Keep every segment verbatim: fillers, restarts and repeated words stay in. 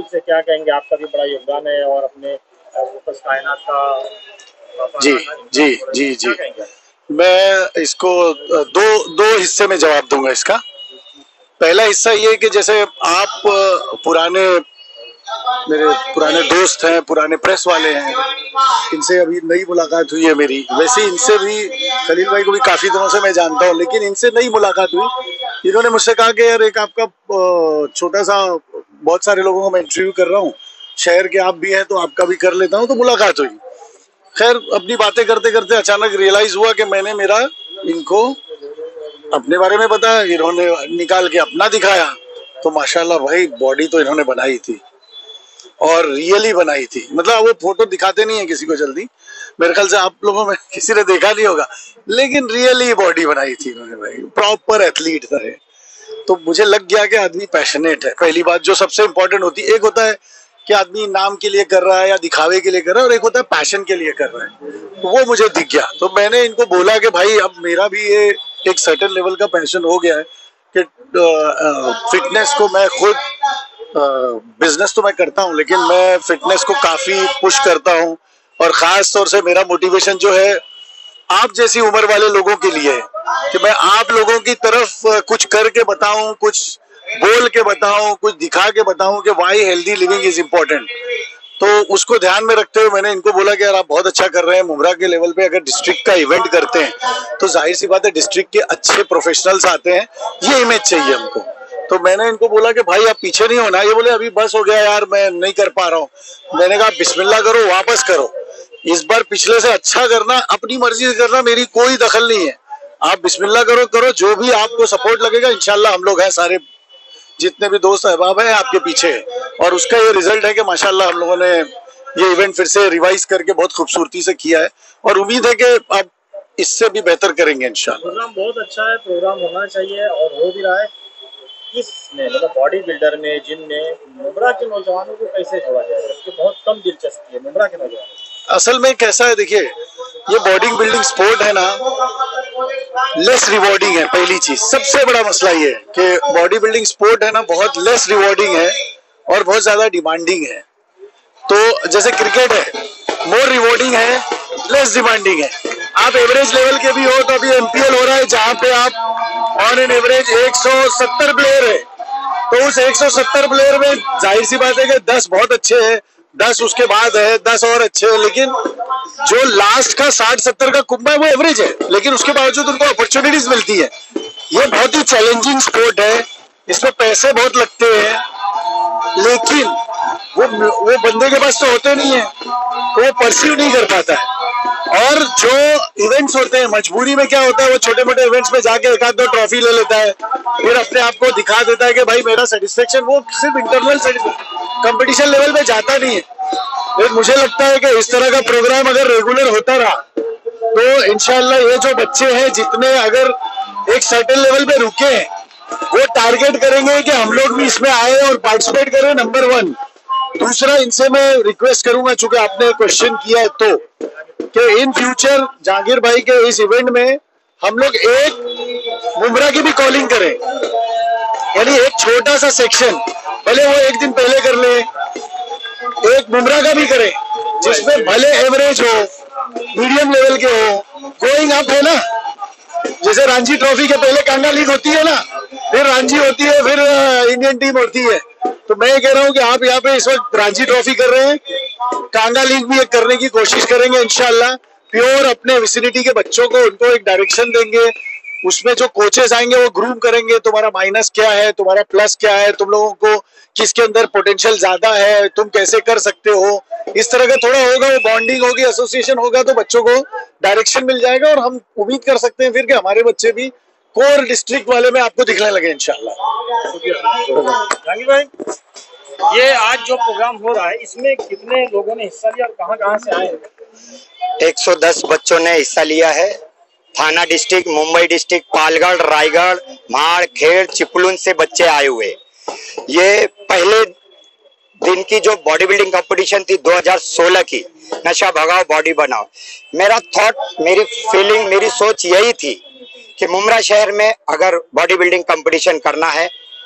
से क्या कहेंगे? आपका भी बड़ा योगदान है और अपने फोकस कायनात का जी जी जी जी मैं इसको दो दो हिस्से में जवाब दूंगा इसका। पहला हिस्सा ये कि जैसे आप पुराने मेरे पुराने दोस्त हैं, पुराने प्रेस वाले हैं, इनसे अभी नई मुलाकात हुई है मेरी। वैसे इनसे भी, खलील भाई को भी काफी दिनों से मैं जानता हूँ, लेकिन इनसे नई मुलाकात हुई। इन्होंने मुझसे कहा कि यार एक आपका छोटा सा, बहुत सारे लोगों को मैं इंटरव्यू कर रहा हूँ, शहर के आप भी हैं तो आपका भी कर लेता हूँ। तो मुलाकात हुई। खैर अपनी बातें करते करते अचानक रियलाइज हुआ कि मैंने मेरा इनको अपने बारे में बताया, इन्होंने निकाल के अपना दिखाया। तो माशाल्लाह भाई बॉडी तो इन्होंने बनाई थी और रियली बनाई थी। मतलब वो फोटो दिखाते नहीं है किसी को जल्दी, मेरे ख्याल से आप लोगों में किसी ने देखा नहीं होगा, लेकिन रियली बॉडी बनाई थी इन्होंने भाई, प्रॉपर एथलीट था। तो मुझे लग गया कि आदमी पैशनेट है। पहली बात जो सबसे इंपॉर्टेंट होती है, एक होता है कि आदमी नाम के लिए कर रहा है या दिखावे के लिए कर रहा है, और एक होता है पैशन के लिए कर रहा है। तो वो मुझे दिख गया। तो मैंने इनको बोला कि भाई अब मेरा भी ये एक सर्टेन लेवल का पैशन हो गया है कि फिटनेस को मैं खुद, बिजनेस तो मैं करता हूँ लेकिन मैं फिटनेस को काफी पुश करता हूँ। और खास तौर से मेरा मोटिवेशन जो है आप जैसी उम्र वाले लोगों के लिए है कि मैं आप लोगों की तरफ कुछ करके बताऊं, कुछ बोल के बताऊं, कुछ दिखा के बताऊं कि why healthy living is important. तो उसको ध्यान में रखते हुए मैंने इनको बोला कि यार आप बहुत अच्छा कर रहे हैं। मुमरा के लेवल पे अगर डिस्ट्रिक्ट का इवेंट करते हैं तो जाहिर सी बात है डिस्ट्रिक्ट के अच्छे प्रोफेशनल्स आते हैं, ये इमेज चाहिए हमको। तो मैंने इनको बोला कि भाई आप पीछे नहीं होना। ये बोले अभी बस हो गया यार, मैं नहीं कर पा रहा हूँ। मैंने कहा बिस्मिल्लाह करो, वापस करो, इस बार पिछले से अच्छा करना, अपनी मर्जी से करना, मेरी कोई दखल नहीं है। आप बिस्मिल्लाह करो करो, जो भी आपको सपोर्ट लगेगा इंशाल्लाह हम लोग हैं, सारे जितने भी दोस्त अहबाब हैं आपके पीछे। और उसका ये रिजल्ट है कि माशाल्लाह हम लोगों ने ये इवेंट फिर से रिवाइज करके बहुत खूबसूरती से किया है और उम्मीद है कि अब इससे भी बेहतर करेंगे इंशाल्लाह। प्रोग्राम बहुत अच्छा है, प्रोग्राम होना चाहिए और हो भी रहा है। इसमें मतलब बॉडी बिल्डर में, जिम में मुमरा के नौजवानों को कैसे जोड़ा जाए? इसकी बहुत कम दिलचस्पी है मुमरा के नौजवानों। असल में कैसा है, देखिए ये बॉडी बिल्डिंग स्पोर्ट है ना, लेस रिवॉर्डिंग है। पहली चीज, सबसे बड़ा मसला ये है कि बॉडी बिल्डिंग स्पोर्ट है ना, बहुत लेस रिवॉर्डिंग है और बहुत ज्यादा डिमांडिंग है। तो जैसे क्रिकेट है, मोर रिवॉर्डिंग है, लेस डिमांडिंग है। आप एवरेज लेवल के भी हो तो अभी एमपीएल हो रहा है जहां पे आप ऑन एन एवरेज एक सौ सत्तर प्लेयर है। तो उस एक सौ सत्तर प्लेयर में जाहिर सी बात है कि दस बहुत अच्छे हैं, दस उसके बाद है, दस और अच्छे हैं, लेकिन जो लास्ट का साठ सत्तर का कुंभा है वो एवरेज है, लेकिन उसके बावजूद उनको अपॉर्चुनिटीज मिलती है। ये बहुत ही चैलेंजिंग स्पोर्ट है, इसमें पैसे बहुत लगते हैं, लेकिन वो वो बंदे के पास तो होते नहीं है, तो वो परस्यू नहीं कर पाता है। और जो इवेंट्स होते हैं, मजबूरी में क्या होता है, वो छोटे मोटे इवेंट्स में जाके एक आध दो ट्रॉफी ले लेता है, फिर अपने आप को दिखा देता है कि भाई मेरा सेटिस्फेक्शन, वो सिर्फ इंटरनल कंपटीशन लेवल में जाता नहीं है। तो मुझे लगता है कि इस तरह का प्रोग्राम अगर रेगुलर होता रहा तो इंशाल्लाह ये जो बच्चे हैं जितने अगर एक सर्टेन लेवल पे रुके हैं, वो टारगेट करेंगे कि हम लोग भी इसमें आए और पार्टिसिपेट करें, नंबर वन। दूसरा, इनसे मैं रिक्वेस्ट करूंगा, चूंकि आपने क्वेश्चन किया है, तो कि इन फ्यूचर जहांगीर भाई के इस इवेंट में हम लोग एक मुमरा की भी कॉलिंग करें, यानी एक छोटा सा सेक्शन, भले वो एक दिन पहले कर ले, एक मुमरा का भी करें जिसमें भले एवरेज हो, मीडियम लेवल के हो, गोइंग अप है ना। जैसे रांची ट्रॉफी के पहले कांगा लीग होती है ना, फिर रांची होती है, फिर इंडियन टीम होती है। तो मैं ये कह रहा हूँ कि आप यहाँ पे इस वक्त रांची ट्रॉफी कर रहे हैं, कांगा लीग भी एक करने की कोशिश करेंगे इंशाल्लाह। प्योर अपने विसिनिटी के बच्चों को, उनको एक डायरेक्शन देंगे, उसमें जो कोचेस आएंगे वो ग्रूम करेंगे, तुम्हारा माइनस क्या है, तुम्हारा प्लस क्या है, तुम लोगों को किसके अंदर पोटेंशियल ज्यादा है, तुम कैसे कर सकते हो, इस तरह का थोड़ा होगा, वो बॉन्डिंग होगी, एसोसिएशन होगा, तो बच्चों को डायरेक्शन मिल जाएगा और हम उम्मीद कर सकते हैं फिर कि हमारे बच्चे भी कोर डिस्ट्रिक्ट वाले में आपको दिखने लगे इंशाल्लाह। जहांगीर भाई, ये आज जो प्रोग्राम हो रहा है इसमें कितने लोगों ने हिस्सा लिया और कहाँ कहाँ से आए? एक सौ दस बच्चों ने हिस्सा लिया है। थाना डिस्ट्रिक्ट, मुंबई डिस्ट्रिक्ट, पालगढ़, रायगढ़, माड़, खेड़, चिपलून से बच्चे आए हुए। ये पहले दिन की जो बॉडी बिल्डिंग कंपटीशन थी दो हज़ार सोलह की, नशा भगाओ बॉडी बनाओ, मेरा थॉट, मेरी फीलिंग, मेरी सोच यही थी कि मुमरा शहर में अगर बॉडी बिल्डिंग कंपटीशन करना है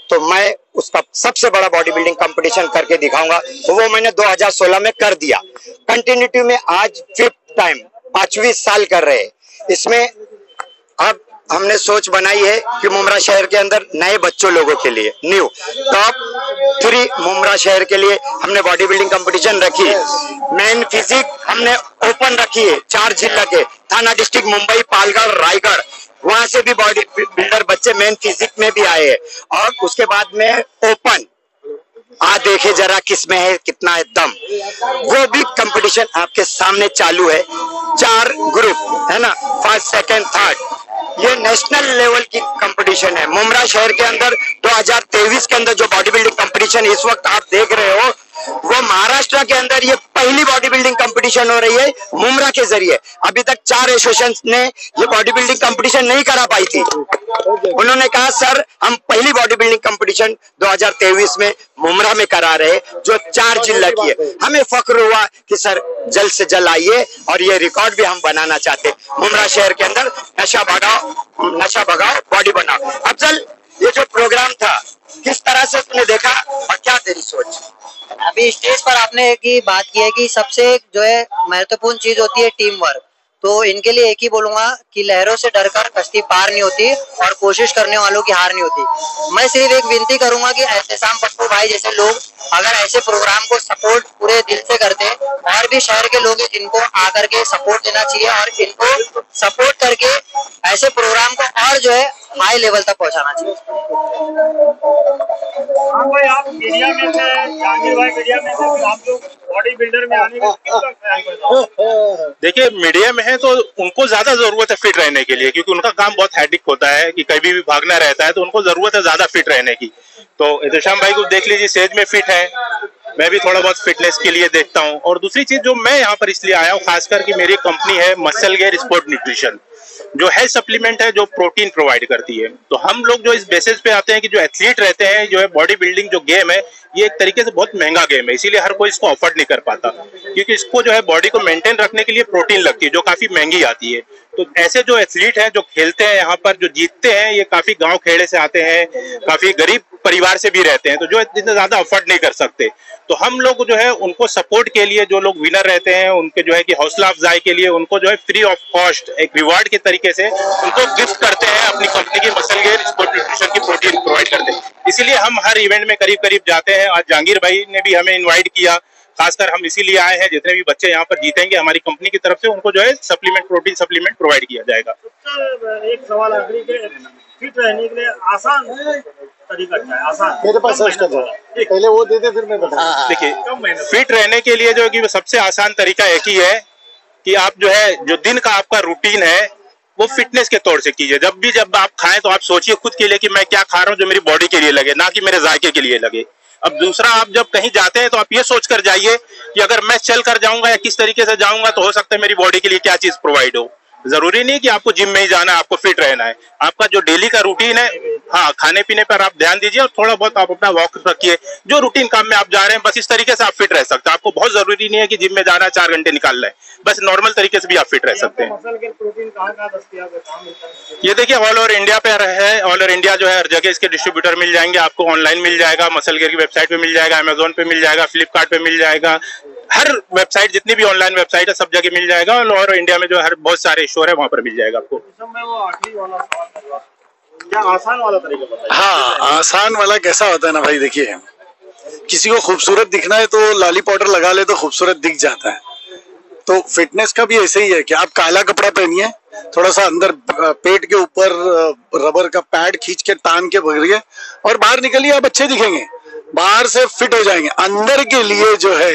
तो मैं उसका सबसे बड़ा बॉडी बिल्डिंग कंपटीशन करके दिखाऊंगा। तो वो मैंने दो हज़ार सोलह में कर दिया। कंटिन्यूटी में आज फिफ्थ टाइम पांचवी साल कर रहे हैं। इसमें अब हमने सोच बनाई है कि मुमरा शहर के अंदर नए बच्चों लोगों के लिए न्यू टॉप थ्री मुमरा शहर के लिए हमने बॉडी बिल्डिंग कंपटीशन रखी है। मेन फिजिक हमने ओपन रखी है, चार जिला के थाना डिस्ट्रिक्ट मुंबई, पालगढ़, रायगढ़, वहां से भी बॉडी बिल्डर बच्चे मेन फिजिक में भी आए हैं। और उसके बाद में ओपन आ देखे जरा किसमें है कितना है दम, वो भी कंपटीशन आपके सामने चालू है। चार ग्रुप है ना, फर्स्ट सेकंड थर्ड, ये नेशनल लेवल की कंपटीशन है। मुमरा शहर के अंदर दो हज़ार तेईस के अंदर जो बॉडी बिल्डिंग कंपटीशन इस वक्त आप देख रहे हो, वो महाराष्ट्र के अंदर ये पहली बॉडी बिल्डिंग कंपटीशन हो रही है मुमरा के जरिए। अभी तक चार एसोसिएशन ने ये बॉडी बिल्डिंग कंपटीशन नहीं करा पाई थी। उन्होंने कहा सर हम पहली बॉडी बिल्डिंग कंपटीशन दो हज़ार तेईस में मुमरा में करा रहे, जो चार जिला की है। हमें फक्र हुआ कि सर जल्द से जल्द आइए, और ये रिकॉर्ड भी हम बनाना चाहते। मुमरा शहर के अंदर नशा भगाओ, नशा भगाओ, बॉडी बनाओ। अफजल, ये जो प्रोग्राम था किस तरह से तुमने देखा और क्या तेरी सोच? अभी स्टेज पर आपने एक ही बात की है कि सबसे जो है महत्वपूर्ण चीज होती है टीम वर्क। तो इनके लिए एक ही बोलूंगा कि लहरों से डरकर कश्ती पार नहीं होती और कोशिश करने वालों की हार नहीं होती। मैं सिर्फ एक विनती करूंगा कि ऐसे शाम पप्पू भाई जैसे लोग अगर ऐसे प्रोग्राम को सपोर्ट पूरे दिल से करते, और भी शहर के लोग जिनको आकर के सपोर्ट देना चाहिए और इनको सपोर्ट करके ऐसे प्रोग्राम को और जो है हाई लेवल तक पहुंचाना चाहिए। हाँ भाई, आप मीडिया में थे, जहांगीर भाई मीडिया में थे, फिर आप लोग बॉडी बिल्डर में आने में कितना ख्याल करते? देखिए, मीडिया में है तो उनको ज्यादा जरूरत है फिट रहने के लिए, क्योंकि उनका काम बहुत हैडिक होता है कि कभी भी भागना रहता है, तो उनको जरूरत है ज्यादा फिट रहने की। तो एहतशाम भाई को देख लीजिए, सेज में फिट है, मैं भी थोड़ा बहुत फिटनेस के लिए देखता हूँ। और दूसरी चीज जो मैं यहाँ पर इसलिए आया हूँ, खासकर कि मेरी कंपनी है मसल गेयर स्पोर्ट न्यूट्रिशन, जो हेल्थ सप्लीमेंट है, जो प्रोटीन प्रोवाइड करती है। तो हम लोग जो इस बेसिस पे आते हैं कि जो एथलीट रहते हैं, जो है बॉडी बिल्डिंग जो गेम है, ये एक तरीके से बहुत महंगा गेम है, इसीलिए हर कोई इसको अफोर्ड नहीं कर पाता, क्योंकि इसको जो है बॉडी को मेंटेन रखने के लिए प्रोटीन लगती है, जो काफी महंगी आती है। तो ऐसे जो एथलीट हैं, जो खेलते हैं यहाँ पर, जो जीतते हैं, ये काफी गांव खेड़े से आते हैं, काफी गरीब परिवार से भी रहते हैं, तो जो इतना ज्यादा अफोर्ड नहीं कर सकते। तो हम लोग जो है उनको सपोर्ट के लिए, जो लोग विनर रहते हैं उनके जो है कि हौसला अफजाई के लिए, उनको जो है फ्री ऑफ कॉस्ट एक रिवार्ड के तरीके से उनको गिफ्ट करते हैं अपनी कंपनी की मसल गेयर स्पोर्ट न्यूट्रिशन की प्रोटीन प्रोवाइड करते हैं। इसीलिए हम हर इवेंट में करीब करीब जाते हैं। आज जहांगीर भाई ने भी हमें इन्वाइट किया, खासकर हम इसीलिए आए हैं, जितने भी बच्चे यहाँ पर जीतेंगे हमारी कंपनी की तरफ से, उनको जो है सप्लीमेंट, प्रोटीन सप्लीमेंट प्रोवाइड किया जाएगा। एक सवाल आखिरी के, फिट रहने के लिए आसान तरीका क्या है? आसान मेरे पास सर्च कर दो, पहले वो दे दे फिर मैं बता। देखिए, फिट रहने के लिए जो है कि सबसे आसान तरीका एक ही है कि आप जो है, जो दिन का आपका रूटीन है वो फिटनेस के तौर से कीजिए। जब भी जब आप खाएं तो आप सोचिए खुद के लिए कि मैं क्या खा रहा हूं जो मेरी बॉडी के लिए लगे, ना कि मेरे जायके के लिए लगे। अब दूसरा, आप जब कहीं जाते हैं तो आप ये सोच कर जाइए कि अगर मैं चल कर जाऊंगा या किस तरीके से जाऊंगा तो हो सकता है मेरी बॉडी के लिए क्या चीज प्रोवाइड हो। जरूरी नहीं कि आपको जिम में ही जाना है, आपको फिट रहना है। आपका जो डेली का रूटीन है, हाँ, खाने पीने पर आप ध्यान दीजिए और थोड़ा बहुत आप अपना वॉक रखिए। जो रूटीन काम में आप जा रहे हैं, बस इस तरीके से आप फिट रह सकते हैं। आपको बहुत जरूरी नहीं है कि जिम में जाना है, चार घंटे निकाल लें, बस नॉर्मल तरीके से भी आप फिट रह सकते हैं। मसल गेयर प्रोटीन कहाँ कहाँ दस्तयाब है, कहाँ मिलता है? ये देखिए, ऑल ओवर इंडिया पे है, ऑल ओवर इंडिया जो है हर जगह इसके डिस्ट्रीब्यूटर मिल जाएंगे। आपको ऑनलाइन मिल जाएगा, मसल गेयर की वेबसाइट पे मिल जाएगा, अमेजोन पे मिल जाएगा, फ्लिपकार्ट पे मिल जाएगा, हर वेबसाइट, जितनी भी ऑनलाइन वेबसाइट है सब जगह मिल जाएगा। ऑल ओवर इंडिया में जो हर बहुत सारे स्टोर है वहाँ पर मिल जाएगा आपको। मैं वो आखिरी वाला सवाल कर रहा, क्या आसान वाला तरीका बताइए? हाँ, आसान वाला कैसा होता है ना भाई, देखिए, किसी को खूबसूरत दिखना है तो लाली पाउडर लगा ले तो खूबसूरत दिख जाता है। तो फिटनेस का भी ऐसे ही है कि आप काला कपड़ा पहनिए, थोड़ा सा अंदर पेट के ऊपर रबर का पैड खींच के तान के भरिए और बाहर निकलिए, आप अच्छे दिखेंगे, बाहर से फिट हो जाएंगे। अंदर के लिए जो है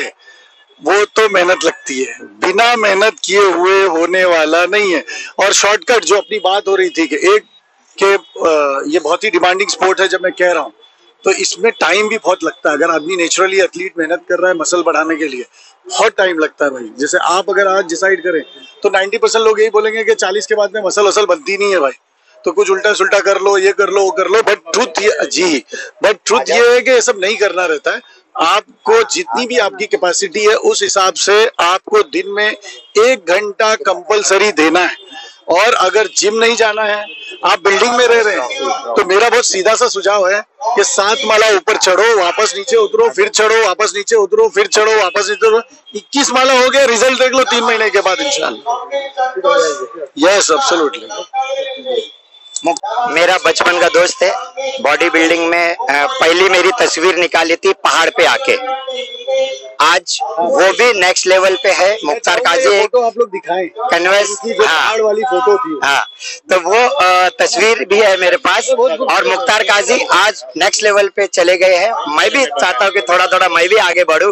वो तो मेहनत लगती है, बिना मेहनत किए हुए होने वाला नहीं है। और शॉर्टकट, जो अपनी बात हो रही थी कि एक के ये बहुत ही डिमांडिंग स्पोर्ट है, जब मैं कह रहा हूँ तो इसमें टाइम भी बहुत लगता है। अगर आदमी नेचुरली एथलीट मेहनत कर रहा है मसल बढ़ाने के लिए, बहुत टाइम लगता है भाई। जैसे आप अगर आज डिसाइड करें तो नब्बे परसेंट लोग यही बोलेंगे कि चालीस के बाद में मसल वसल बनती नहीं है भाई, तो कुछ उल्टा सुल्टा कर लो, ये कर लो, वो कर लो। बट ट्रुथ ये जी बट ट्रुथ ये है कि ये सब नहीं करना रहता है। आपको जितनी भी आपकी कैपेसिटी है उस हिसाब से आपको दिन में एक घंटा कंपलसरी देना है। और अगर जिम नहीं जाना है, आप बिल्डिंग में रह रहे हैं, तो मेरा बहुत सीधा सा सुझाव है कि सात माला ऊपर चढ़ो, वापस नीचे उतरो, फिर चढ़ो, वापस नीचे उतरो, फिर चढ़ो, वापस नीचे उतरो। इक्कीस माला हो गया, रिजल्ट देख लो तीन महीने के बाद इंशाल्लाह। Yes absolutely. मेरा बचपन का दोस्त है, बॉडी बिल्डिंग में पहली मेरी तस्वीर निकाली थी पहाड़ पे आके, आज वो भी नेक्स्ट लेवल पे है। मुख्तार काजी फोटो आप लोग दिखाएं, कन्वेंस, हाँ वाली फोटो थी, हाँ, तो वो आ, तस्वीर भी है मेरे पास। और मुख्तार काजी आज नेक्स्ट लेवल पे चले गए हैं। मैं भी चाहता हूँ कि थोड़ा थोड़ा मैं भी आगे बढ़ूं।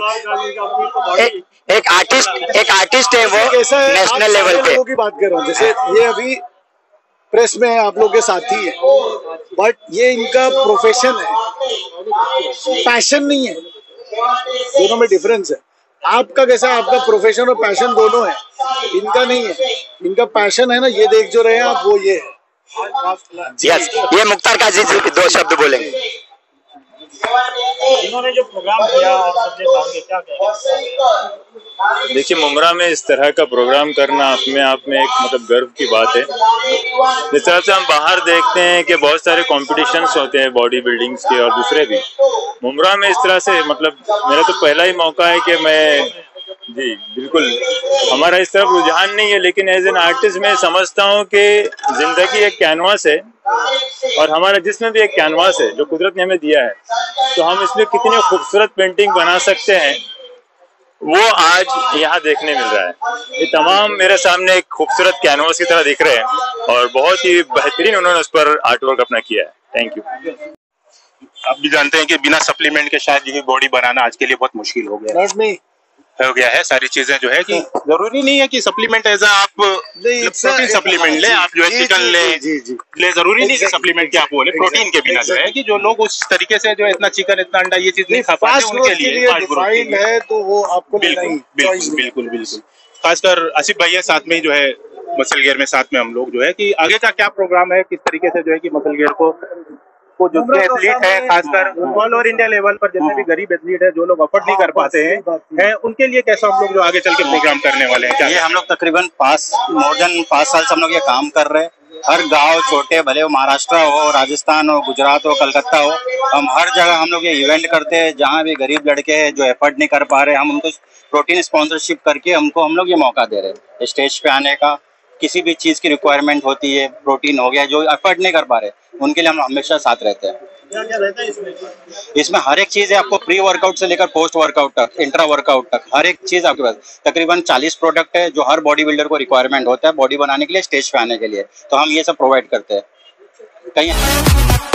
ए, एक आर्टिस्ट एक आर्टिस्ट है वो नेशनल लेवल पे की बात कर रहा हूँ। जैसे ये अभी प्रेस में आप लोग के साथी है, बट ये इनका प्रोफेशन है, पैशन नहीं है। दोनों में डिफरेंस है। आपका कैसा, आपका प्रोफेशन और पैशन दोनों है, इनका नहीं है। इनका पैशन है ना, ये देख जो रहे हैं आप, वो ये है। यस, ये मुख्तार काजी जी दो शब्द बोलेंगे। इन्होंने जो प्रोग्राम किया आप सब देख क्या कहेंगे? देखिए, मुमरा में इस तरह का प्रोग्राम करना अपने आप में एक मतलब गर्व की बात है। जिस तरह से हम बाहर देखते हैं कि बहुत सारे कॉम्पिटिशन्स होते हैं बॉडी बिल्डिंग्स के और दूसरे भी, मुमरा में इस तरह से मतलब मेरा तो पहला ही मौका है कि मैं, जी बिल्कुल, हमारा इस तरफ रुझान नहीं है, लेकिन एज एन आर्टिस्ट मैं समझता हूँ कि जिंदगी एक कैनवास है और हमारा जिसमें भी एक कैनवास है जो कुदरत ने हमें दिया है, तो हम इसमें कितनी खूबसूरत पेंटिंग बना सकते हैं, वो आज यहाँ देखने मिल रहा है। ये तमाम मेरे सामने एक खूबसूरत कैनवास की तरह दिख रहे हैं और बहुत ही बेहतरीन उन्होंने उस पर आर्टवर्क अपना किया है। Thank you. आप भी जानते हैं कि बिना सप्लीमेंट के शायद ये बॉडी बनाना आज के लिए बहुत मुश्किल हो गया है हो गया है सारी चीजें जो है कि जरूरी नहीं है कि सप्लीमेंट एज आप प्रोटीन सप्लीमेंट ले, आप जो है चिकन ले ले जरूरी नहीं है सप्लीमेंट के आप बोले प्रोटीन के बिना जो है कि जो लोग उस तरीके से जो है इतना चिकन इतना अंडा ये चीज नहीं खा पाते उनके लिए है, तो वो आपको बिल्कुल बिल्कुल बिल्कुल बिल्कुल खासकर आसिफ भैया साथ में जो है मसल गेयर में साथ में हम लोग जो है कि आगे का क्या प्रोग्राम है, किस तरीके से जो है कि मसल गेयर को वो जो एथलीट है खासकर ऑल ओवर इंडिया लेवल पर जैसे भी गरीब एथलीट है जो लोग अफोर्ड नहीं कर पाते हैं है, उनके लिए कैसा हम लोग जो आगे चल के प्रोग्राम करने वाले हैं? क्या ये हम लोग तकरीबन पाँच मोर देन पाँच साल से हम लोग ये काम कर रहे हैं। हर गांव छोटे भले वो महाराष्ट्र हो, राजस्थान हो, गुजरात हो, कलकत्ता हो, हम हर जगह हम लोग ये इवेंट करते हैं। जहाँ भी गरीब लड़के हैं जो एफर्ट नहीं कर पा रहे, हम उनको प्रोटीन स्पॉन्सरशिप करके हमको हम लोग ये मौका दे रहे हैं स्टेज पे आने का। किसी भी चीज़ की रिक्वायरमेंट होती है, प्रोटीन हो गया, जो एफर्ट नहीं कर पा रहे उनके लिए हम हमेशा साथ रहते हैं। क्या क्या रहता है इसमें? इसमें हर एक चीज है, आपको प्री वर्कआउट से लेकर पोस्ट वर्कआउट तक, इंट्रा वर्कआउट तक, हर एक चीज आपके पास। तकरीबन चालीस प्रोडक्ट है जो हर बॉडी बिल्डर को रिक्वायरमेंट होता है बॉडी बनाने के लिए, स्टेज पे आने के लिए, तो हम ये सब प्रोवाइड करते हैं। कहीं